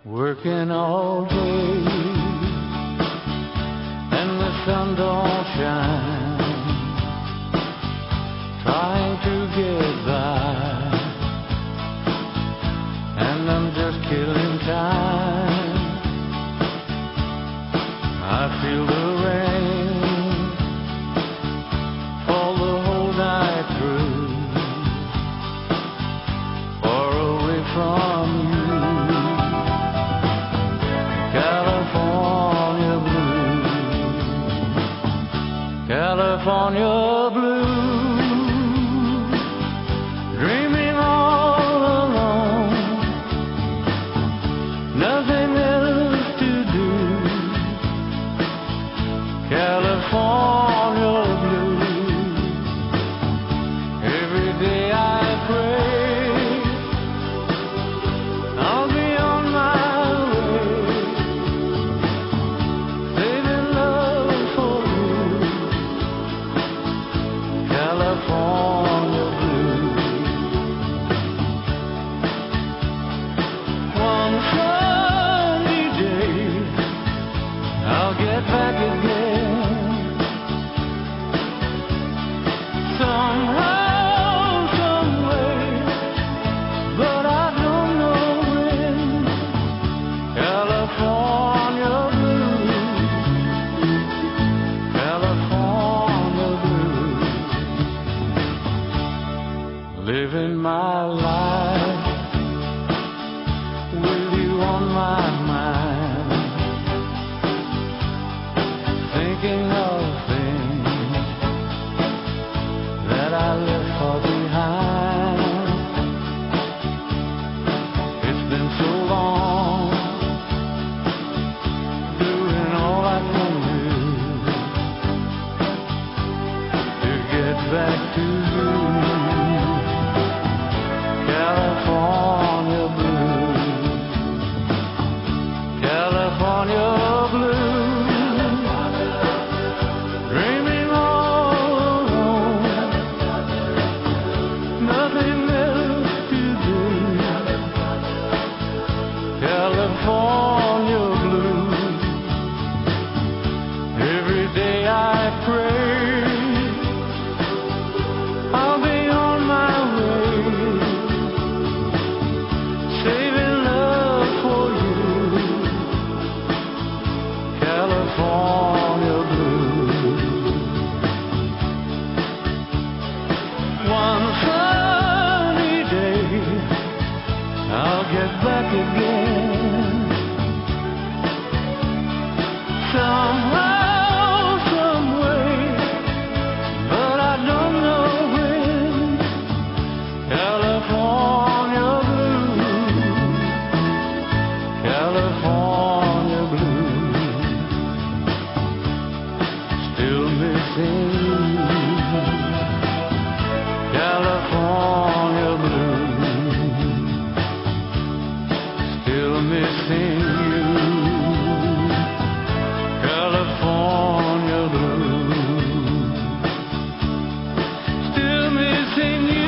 working all day, and the sun don't shine, trying to get by, and I'm just killing time. I feel the rain fall the whole night through, far away from you. California blue, dreaming all alone, nothing else to do. California blue, every day I pray I'll be on my way, saving love for you. California blue. One sunny day I'll get back again, somehow, some way, but I don't know when. California blue, California blue, living my life with you on my mind, thinking of things that I left far behind. It's been so long, doing all I can do to get back to you. California blue, California blue, dreaming all alone, nothing else to do. California blue, every day I pray I'll be on my way, saving love for you. California blue. One sunny day I'll get back again, somehow, some way, but I don't know when. California blue, California blue, still missing you. California blue, still missing you. California blue, still missing you.